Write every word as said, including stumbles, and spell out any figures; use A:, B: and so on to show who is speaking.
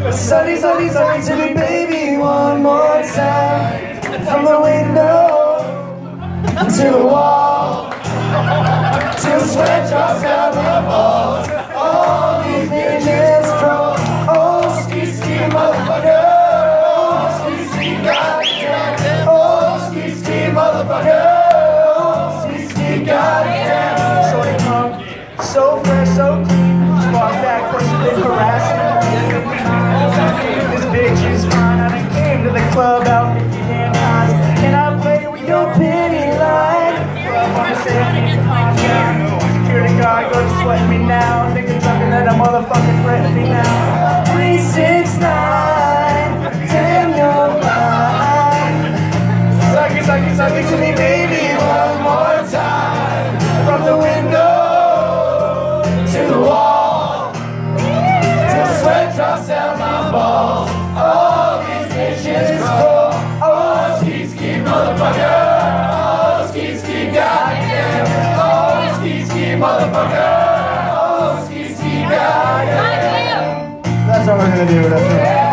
A: Sunny, sunny, sunny to me, baby, one more time. From the window to the wall, till sweat drops down my balls. All these bitches crawl. Oh, ski, ski, motherfucker. Oh, ski, ski, goddamn. Oh, ski, ski, motherfucker. Oh, ski, ski, goddamn. Shorty punk, so fresh, so clean. Spark that question, been harassing. This bitch is fine. I done came to the club out fifty damn times. Can I play with your penny line? I wanna say I need to calm down. Security guard, go to sweat me now. Nigga talking that a motherfucking threaten me now. Three, six, nine, damn your mind. Suck it, suck it, suck it to me, baby, one more time. From the window to the wall, till sweat drops down my balls. All these bitches crawl. Oh, ski, ski, motherfucker. Oh, ski, ski, goddamn. Oh, ski, ski, motherfucker. Oh, ski, ski, goddamn. That's what we're gonna do. That's it.